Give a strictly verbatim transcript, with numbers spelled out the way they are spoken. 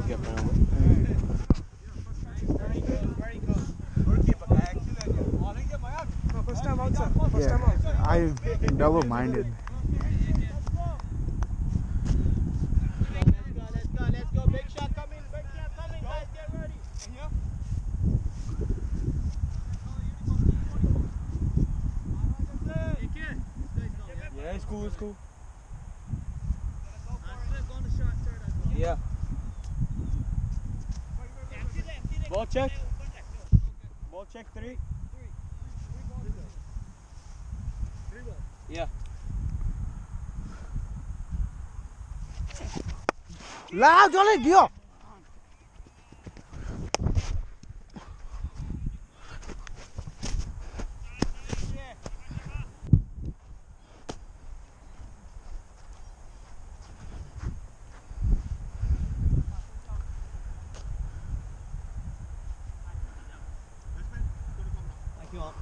First time out, sir. First time out. I'm double-minded. Let's go, let's go. Big shot coming, big shot coming, guys. Get ready. Yeah, it's cool, it's cool. Yeah. Ball check. Ball check three. Yeah. Lao chole gyo. Thank you all.